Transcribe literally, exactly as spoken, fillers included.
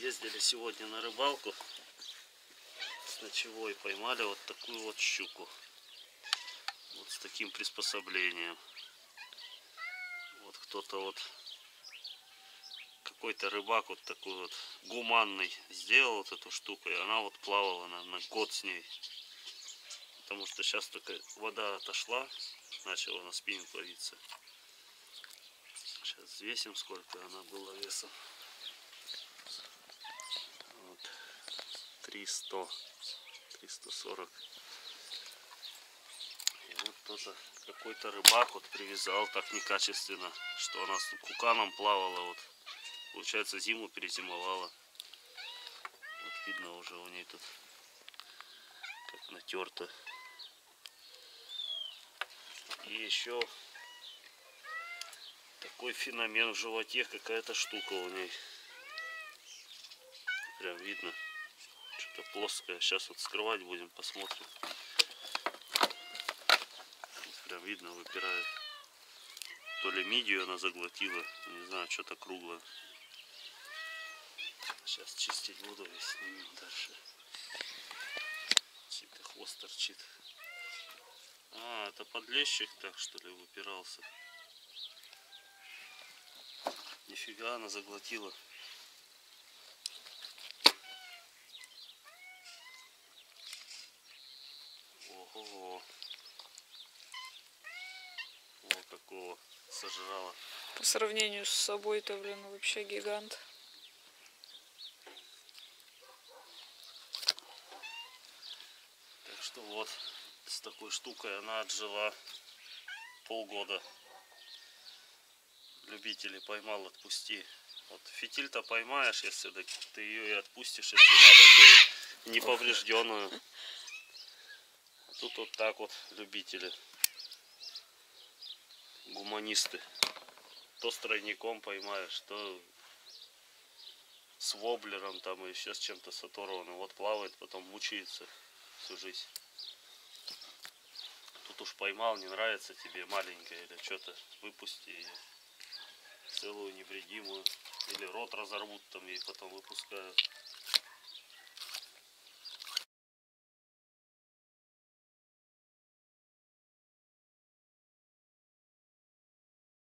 Ездили сегодня на рыбалку с ночевой, поймали вот такую вот щуку. Вот с таким приспособлением. Вот кто-то вот, какой-то рыбак вот такой вот гуманный сделал вот эту штуку, и она вот плавала на, на год с ней. Потому что сейчас только вода отошла, начала на спиннинг ловиться. Сейчас взвесим, сколько она была весом. Вот. триста, триста сорок. И вот кто-то, какой-то рыбак вот привязал так некачественно, что она с куканом плавала. Вот. Получается, зиму перезимовала. Вот видно уже у ней тут как натерто. И еще такой феномен в животе, какая-то штука у ней. Прям видно, что-то плоское. Сейчас вот скрывать будем, посмотрим. Прям видно, выпирает. То ли мидию она заглотила, не знаю, что-то круглое. Сейчас чистить буду и снимем дальше. Чей-то хвост торчит. А, это подлещик так, что ли, выпирался. Нифига она заглотила. Ого. О, какого сожрала. По сравнению с собой-то, блин, вообще гигант. Так что вот, с такой штукой она отжила полгода. Любители поймал, отпусти. Вот фитиль-то поймаешь, если ты ее и отпустишь, если надо, то неповрежденную. А тут вот так вот любители, гуманисты. То с тройником поймаешь, то с воблером там и еще с чем-то с оторванным. Вот плавает, потом мучается всю жизнь. Тут уж поймал, не нравится тебе маленькая или что-то, выпусти ее. Целую невредимую. Или рот разорвут там и потом выпускают.